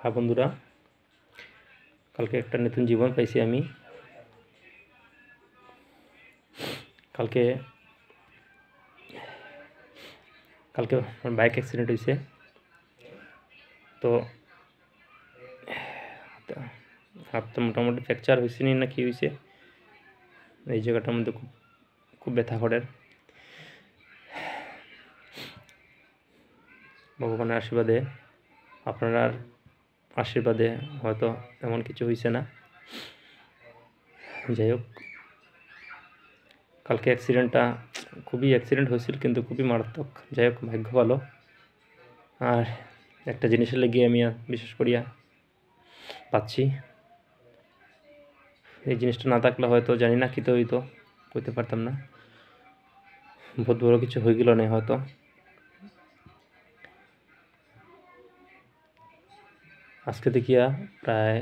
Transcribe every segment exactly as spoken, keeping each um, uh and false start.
হ্যাঁ বন্ধুরা, কালকে একটা নতুন জীবন পাইছি আমি। কালকে কালকে বাইক অ্যাক্সিডেন্ট হয়েছে। তো হাতটা মোটামুটি ফ্র্যাকচার হয়েছে নি না কি হয়েছে, এই জায়গাটার মধ্যে খুব খুব ব্যথা করে। ভগবানের আশীর্বাদে, আপনার আশীর্বাদে হয়তো এমন কিছু হয়েছে না। যাই হোক, কালকে অ্যাক্সিডেন্টটা খুবই অ্যাক্সিডেন্ট হয়েছিল, কিন্তু খুবই মারাত্মক। যাই হোক, ভাগ্য ভালো। আর একটা জিনিসের লেগে আমি বিশেষ করিয়া পাচ্ছি, এই জিনিসটা না থাকলে হয়তো জানি না কীতে হইতো, কইতে পারতাম না। বহুত বড় কিছু হয়ে গেল না হয়তো। আজকে দেখিয়া প্রায়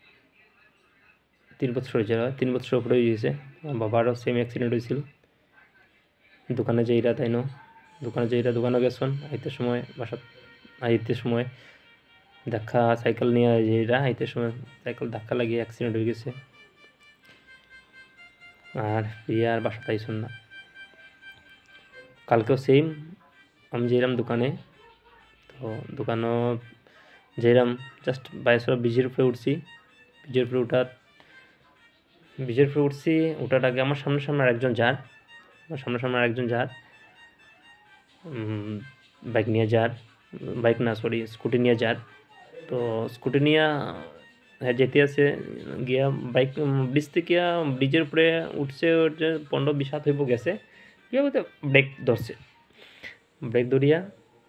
তিন বছর হয়েছে, তিন বছর উপরে হয়ে গেছে। আমার বাবারও সেম অ্যাক্সিডেন্ট হয়েছিল। দোকানে যাইরা তাই ন দোকানে যাইরা দোকানে গেছেন, আইতে সময় বাসা আইতে সময় ধাক্কা সাইকেল নিয়ে যাইরা আইতে সময় সাইকেল ধাক্কা লাগিয়ে অ্যাক্সিডেন্ট হয়ে গেছে। আর প্রিয়া আর বাসাতে আইসুন না। কালকেও সেম, আমি যাইরাম দোকানে। তো দোকানও যাইরাম, জাস্ট বাইশরা ব্রিজের উপরে উঠছি। ব্রিজের উপরে উঠার ব্রিজের উপরে উঠছি ওটার আগে আমার সামনে সামনে আরেকজন যার আমার সামনে সামনে আরেকজন যার বাইক নিয়ে যার বাইক না সরি স্কুটি নিয়ে যার। তো স্কুটি নিয়ে হ্যাঁ যেতে আছে গিয়া বাইক ব্রিজ থেকে ব্রিজের উপরে উঠছে, উঠছে পনেরো বিশ হাত হইব গেছে, গিয়া বলতে ব্রেক ধরছে। ব্রেক ধরিয়া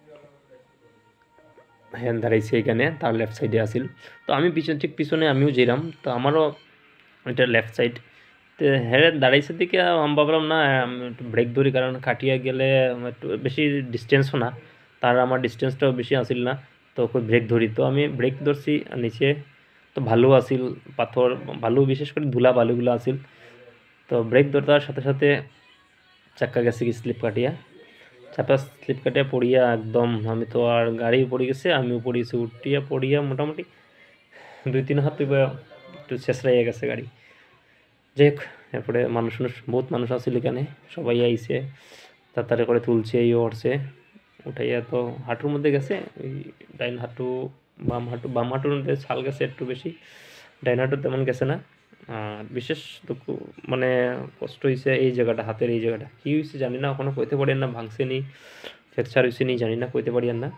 হ্যাঁ দাঁড়াইছে এখানে, তার লেফট সাইডে আসিল। তো আমি পিছন ঠিক পিছনে আমিও যেলাম, তো আমারও এটা লেফট সাইড। তো হ্যাঁ দাঁড়াইছে দিকে আমি ভাবলাম না আমি একটু ব্রেক ধরি, কারণ কাটিয়া গেলে একটু বেশি ডিস্টেন্সও না, তার আমার ডিস্টেন্সটাও বেশি আসিল না। তো ওকে ব্রেক ধরি, তো আমি ব্রেক ধরছি। নিচে তো ভালো আসিল, পাথর ভালো, বিশেষ করে ধুলা বালুগুলো আসিল। তো ব্রেক ধরতার সাথে সাথে চাক্কা গেছে কি স্লিপ কাটিয়া, চাপা স্লিপ কাটিয়া পড়িয়া একদম, আমি তো আর গাড়ি পড়ে গেছে, আমিও পড়ে গেছি। উঠিয়া পড়িয়া মোটামুটি দুই তিন হাত একটু ছেঁচড়াইয়া গেছে গাড়ি। যাই হোক, এরপরে মানুষ মানুষ বহুত মানুষ আসছিল এখানে, সবাই আইসে তাড়াতাড়ি করে তুলছে, এই উঠছে, উঠাইয়া তো হাঁটুর মধ্যে গেছে। ওই ডাইন হাঁটু বাম হাঁটু বাম হাঁটুর মধ্যে ছাল গেছে একটু বেশি, ডাইন হাঁটু তেমন গেছে না। আর বিশেষ দুঃখ মানে কষ্ট হয়েছে এই জায়গাটা, হাতের এই জায়গাটা কী হয়েছে জানি না, এখনও কইতে পারি না, ভাঙছে নি ফ্র্যাকচার হয়েছে নি জানি না, কইতে পারি না।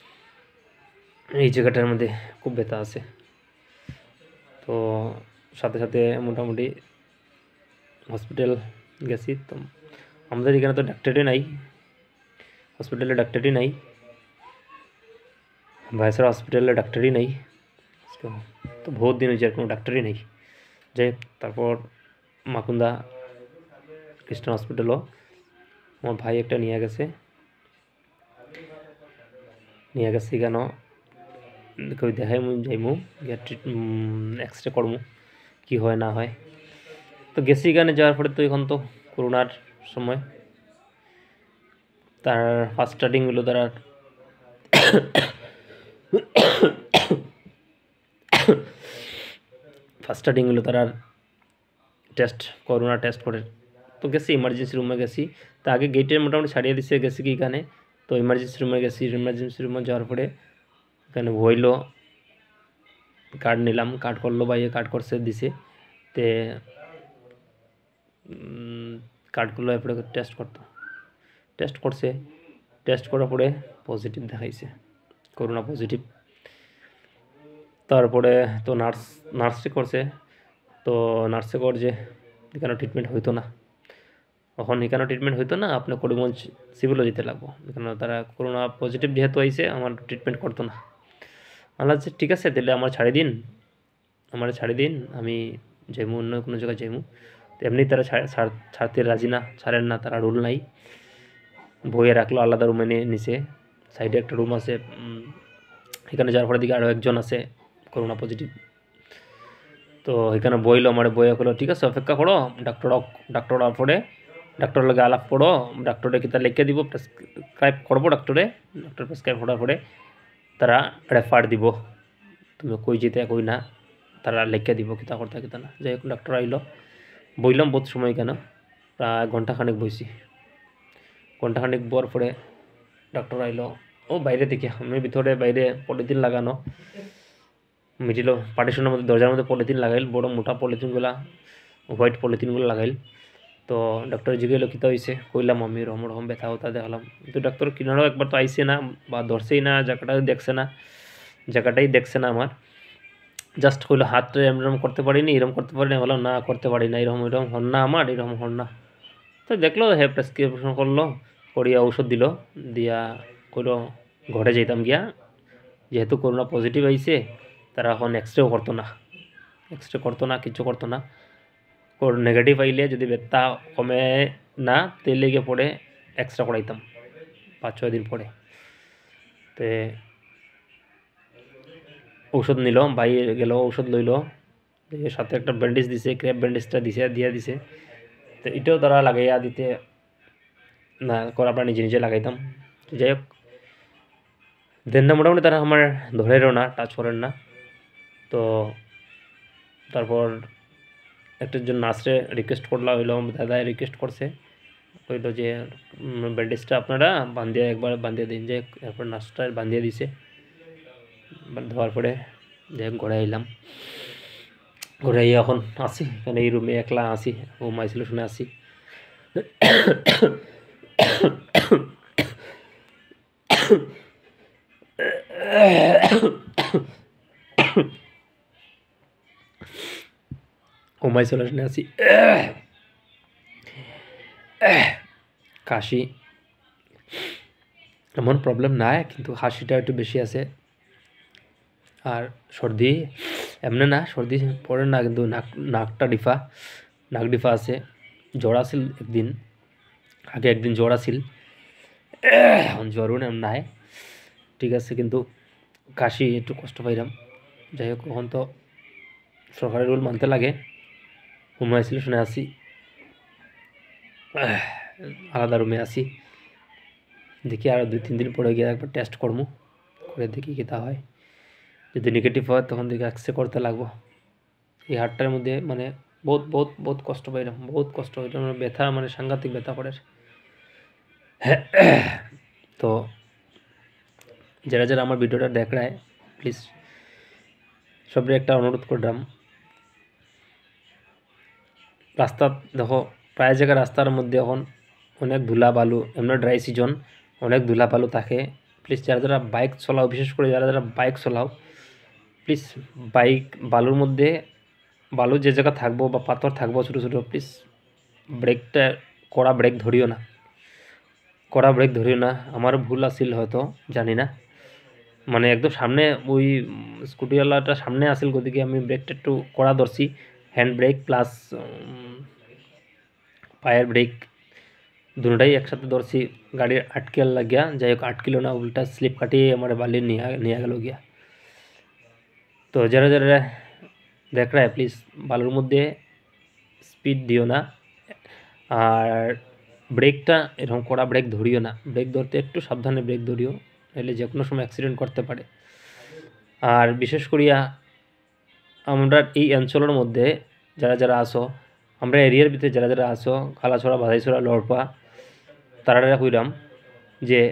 এই জায়গাটার মধ্যে খুব ব্যথা আছে। তো সাথে সাথে মোটামুটি হসপিটাল গেছি। তো আমাদের এখানে তো ডাক্তারই নাই, হসপিটালে ডাক্তারই নাই, ভাইসরা হসপিটালে ডাক্তারই নেই। তো বহুত দিন হয়েছে কোনো ডাক্তারই নেই। যাই তারপর মাকুন্দা খ্রিস্টান হসপিটালও আমার ভাই একটা নিয়ে গেছে নিয়ে গেছে কেন কই দেখাই মু যাইমু গিয়ে এক্স রে করমু কী হয় না হয়। তো গেছি এখানে যাওয়ার পরে, তো এখন তো করোনার সময়, তার ফার্স্ট স্টার্টিং হলো তার ফার্স্ট স্টার্টিং হলো তার টেস্ট, করোনা টেস্ট করে। তো গেছি ইমার্জেন্সি রুমে গেছি, তো আগে গেটে মোটামুটি ছাড়িয়ে দিচ্ছে, গেছি কি এখানে। তো ইমার্জেন্সি রুমে গেছি, ইমার্জেন্সি রুমে যাওয়ার পরে এখানে হইলো, কার্ড নিলাম, কার্ড করলো ভাইয়ে, কার্ড করছে দিছে। তে কার্ডগুলো এরপরে টেস্ট করতো, টেস্ট করছে, টেস্ট করার পরে পজিটিভ দেখাইছে, করোনা পজিটিভ। তারপরে তো নার্স নার্সে করছে, তো নার্সে কর যে এখানে ট্রিটমেন্ট হইতো না, এখন এখানে ট্রিটমেন্ট হইতো না, আপনি করিমগঞ্জ সিভিলও যেতে লাগবো, এখানে তারা করোনা পজিটিভ যেহেতু আইছে আমার ট্রিটমেন্ট করতো না। আল্লাহ ঠিক আছে তাহলে আমার ছাড়ি দিন, আমার ছাড়ি দিন, আমি যাইমু অন্য কোনো জায়গায় যাইমু। তো এমনি তারা ছাড়তে রাজি না, ছাড়েন না, তারা রুল নাই, বইয়ে রাখলো আলাদা রুমে নিয়ে নিচে, সাইডে একটা রুম আছে। এখানে যাওয়ার পরে দিকে আরও একজন আছে করোনা পজিটিভ। তো এখানে বইলো আমার, বইয়া করলো ঠিক আছে অপেক্ষা করো, ডাক্তার ডাক্তার পরে ডাক্তার লগে আলাপ করো, ডাক্তারে কিতা লিখে দিব, প্রেসক্রাইব করবো ডাক্তারে, ডাক্তার প্রেসক্রাইব করার পরে তারা রেফার দিব তুমি কই যেতে কই না তারা লেখা দিব কিতা করতে কিতা না। যাই হোক ডাক্তার আইলো, বইলাম বহুত সময় কেন, প্রায় ঘন্টাখানেক বইছি। ঘন্টাখানেক বর পরে ডাক্তার আইলো, ও বাইরে থেকে আমি ভিতরে বাইরে পলিথিন লাগানো মিডিল পার্টিশনের মধ্যে দরজার মধ্যে পলিথিন লাগাইল, বড় মোটা পলিথিনগুলা হোয়াইট পলিথিনগুলো লাগাইল। তো ডাক্তার জিজ্ঞেস কিতা হয়েছে, কইলাম আমি রহম রহম ব্যথা হতা দেখালাম। কিন্তু ডাক্তার কিনারও একবার তো আইসে না বা ধরছেই না, জায়গাটাই দেখছে না, জায়গাটাই দেখছে না আমার, জাস্ট কইলো হাতটা এরম করতে পারিনি, এরম করতে পারিনি। বললাম না করতে পারি না, এরকম এরকম হন না আমার, এরকম হন না। তো দেখলো হে প্রেসক্রিপশন করলো, করিয়া ঔষধ দিল, দিয়া কইলো ঘরে যেতাম গিয়া, যেহেতু করোনা পজিটিভ আইছে তারা এখন এক্সরেও করতো না, এক্সরে করতো না, কিছু করতো না। নেগেটিভ আইলে যদি ব্যথা কমে না তেলে গিয়ে পড়ে এক্সরে করাইতাম পাঁচ ছয় দিন পরে। তো ঔষধ নিল, ভাই গেল ঔষধ লইল, সাথে একটা ব্যান্ডেজ দিছে, ক্র্যাপ ব্যান্ডেজটা দিছে দিয়া দিছে। তো এটাও তারা লাগাইয়া দিতে না করে আমরা নিজে নিজে লাগাইতাম। যাই হোক দেন না মোটামুটি তারা আমার ধরেরও না, টাচ করেন না। তো তারপর একটা জন নার্সরে রিকোয়েস্ট করলা হইলো, দাদা রিকোয়েস্ট করছে, কইল যে ব্যান্ডেজটা আপনারা বান্ধিয়ে একবার বান্ধিয়ে দিন। যে এরপর নার্সটা বান্ধিয়ে দিছে, দেওয়ার পরে যে ঘরে আইলাম, ঘরে আইয়া এখন আসি এখানে এই রুমে একলা আসি, ঘুম আইছিল শুনে আসি। ঘুমাই চলে শুনে আসি, কাশি এমন প্রবলেম নাই, কিন্তু হাসিটা একটু বেশি আছে। আর সর্দি এমনি না, সর্দি পড়ে না, কিন্তু নাক নাকটা ডিফা, নাক ডিফা আছে। জ্বর আসিল একদিন আগে, একদিন জ্বর আসিল, এখন জ্বরও নাই, ঠিক আছে, কিন্তু কাশি একটু কষ্ট পাইলাম। যাই হোক এখন তো সরকারি রুল মানতে লাগে। ঘুমাইছিল শুনে আসি, আলাদা রুমে আসি, দেখি আর দুই তিন দিন পরে গিয়ে একবার টেস্ট করবো, করে দেখি কী তা হয়। যদি নেগেটিভ হয় তখন দেখি এক্সরে করতে লাগবো। এই হাটটার মধ্যে মানে বহুত বহুত বহুত কষ্ট পাইলাম, বহুত কষ্ট হইলাম, ব্যথা মানে সাংঘাতিক ব্যথা করে। তো যারা যারা আমার ভিডিওটা দেখ রায় প্লিজ সবরে একটা অনুরোধ করলাম, রাস্তা দেখো প্রায় জায়গায় রাস্তার মধ্যে এখন অনেক ধুলা বালু, এমনি ড্রাই সিজন, অনেক ধুলা বালু থাকে। প্লিজ যারা যারা বাইক চলাও, বিশেষ করে যারা যারা বাইক চলাও, প্লিজ বাইক বালুর মধ্যে, বালু যে জায়গা থাকবো বা পাথর থাকবো ছোটো ছোটো, প্লিজ ব্রেকটা কড়া ব্রেক ধরিও না, কড়া ব্রেক ধরিও না। আমার ভুল আসিল হয়তো, জানি না, মানে একদম সামনে ওই স্কুটিওয়ালাটা সামনে আসিল, গতিকে আমি ব্রেকটা একটু কড়া ধরছি, হ্যান্ড ব্রেক প্লাস পায়ের ব্রেক দুটাই একসাথে ধরছি, গাড়ির আটকে লাগিয়া। যাই হোক আটকিল না, উল্টা স্লিপ কাটিয়ে আমার বালি নিয়ে নিয়ে গেল গিয়া। তো যারা যারা দেখ রা প্লিজ বালুর মধ্যে স্পিড দিও না, আর ব্রেকটা এরকম কড়া ব্রেক ধরিও না, ব্রেক ধরতে একটু সাবধানে ব্রেক ধরিও, নাহলে যে কোনো সময় অ্যাক্সিডেন্ট করতে পারে। আর বিশেষ করিয়া আমরা এই অঞ্চলের মধ্যে যারা যারা আসো, আমরা এরিয়ার ভিতরে যারা যারা আসো, কালাছড়া, বাধাইছড়া, লড়পা, তারা কইরাম যে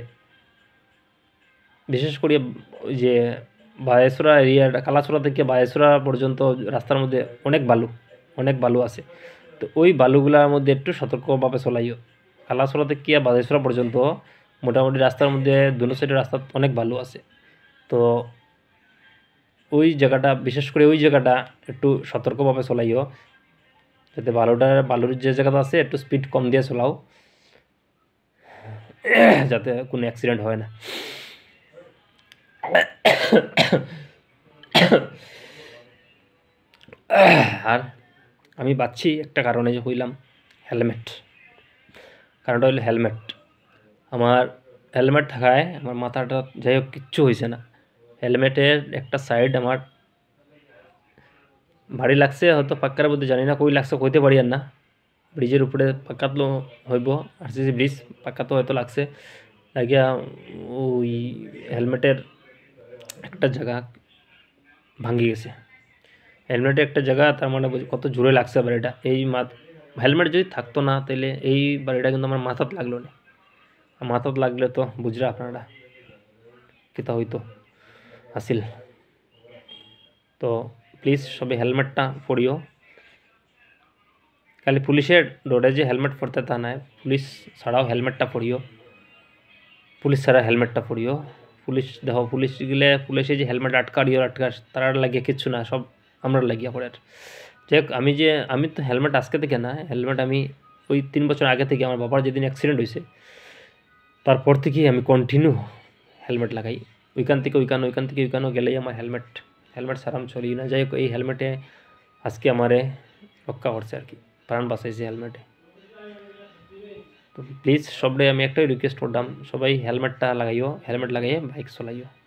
বিশেষ করে যে বায়েছড়া এরিয়াটা, কালাছড়া থেকে বায়েছড়া পর্যন্ত রাস্তার মধ্যে অনেক বালু, অনেক বালু আছে। তো ওই বালুগুলার মধ্যে একটু সতর্কভাবে চলাইও। কালাছড়া থেকে বায়েছড়া পর্যন্ত মোটামুটি রাস্তার মধ্যে দুনো সাইডে রাস্তা অনেক বালু আছে। তো ওই জায়গাটা, বিশেষ করে ওই জায়গাটা একটু সতর্কভাবে চলাইও, যাতে বালুটা, বালুর যে জায়গাটা আছে একটু স্পিড কম দিয়ে চলাও, যাতে কোনো অ্যাক্সিডেন্ট হয় না। আর আমি বাঁচছি একটা কারণে, যে হইলাম হেলমেট, কারণটা হইলো হেলমেট। আমার হেলমেট থাকায় আমার মাথাটা যাই হোক কিচ্ছু হয়েছে না। হেলমেটের একটা সাইড আমার ভারী লাগছে, হয়তো পাক্কার মধ্যে জানি না কই লাগছে, কইতে পারি আর না। ব্রিজের উপরে পাক্কাতলো হইব, আরসিসি ব্রিজ পাক্কাতো হয়তো লাগছে, লাগিয়া ওই হেলমেটের একটা জায়গা ভাঙি গেছে। হেলমেটে একটা জায়গা, তার মানে বুঝি কত জোরে লাগছে বাড়িটা। এই মাত হেলমেট যদি থাকতো না তাহলে এই বাড়িটা কিন্তু আমার মাথাত লাগলো না। মাথাত লাগলে তো বুঝরা আপনারা কিতা হইতো আসিল। তো প্লিজ সবে হেলমেটটা পরিও। খালি পুলিশের ডরে যে হেলমেট পরতে তা নয়, পুলিশ ছাড়াও হেলমেটটা পরিও। পুলিশ ছাড়া হেলমেটটা পরিও। পুলিশ দেখো, পুলিশ গেলে পুলিশে যে হেলমেট আটকাড়িও আটকা, তারা লাগিয়ে কিচ্ছু না, সব আমরা লাগিয়ে পড়ে। যাই হোক, আমি যে আমি তো হেলমেট আজকে থেকে না, হেলমেট আমি ওই তিন বছর আগে থেকে, আমার বাবার যেদিন অ্যাক্সিডেন্ট হয়েছে তারপর থেকেই আমি কন্টিনিউ হেলমেট লাগাই। ওইখান থেকে ওইখানে, ওইখান থেকে ওইখানেও গেলেই আমার হেলমেট হেলমেট ছাড়া আমি চলি না। যাই হোক, এই হেলমেটে আজকে আমারে রক্ষা করছে আর কি, প্রাণ বাঁচাইছে হেলমেটে। তো প্লিজ সবাই আমি একটাই রিকোয়েস্ট করলাম, সবাই হেলমেটটা লাগাইও, হেলমেট লাগাইয়ে বাইক চলাইও।